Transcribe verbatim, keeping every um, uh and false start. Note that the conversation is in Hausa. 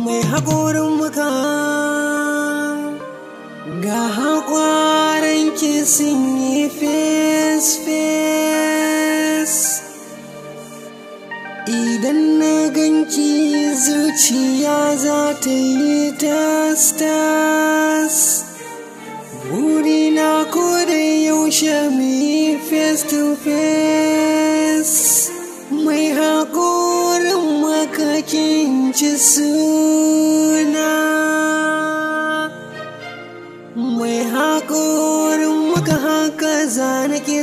mai haƙorin muka ga haƙwaranki sun yi fes-fes. Idan na ganki zuciya za ta yi tas-tas. Burina ko da yaushe mu yi face to face. Mai haƙorin makakin ci suna. Mai haƙorin maka haka zanaki